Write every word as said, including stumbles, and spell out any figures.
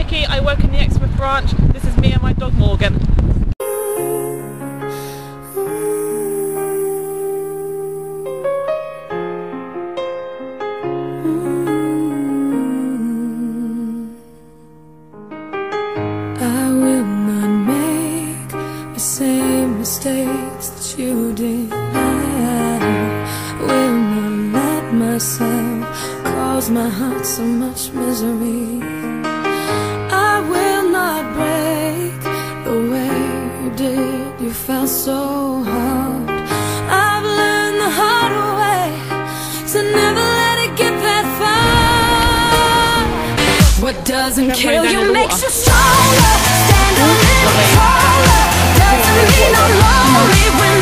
Vicky, I work in the Exmouth branch. This is me and my dog Morgan. I will not make the same mistakes that you did. I will not let myself cause my heart so much misery. I will not break the way you did. You felt so hard. I've learned the hard way to never let it get that far. What doesn't kill you makes you stronger. Stand a little taller. Doesn't mean I'm lonely when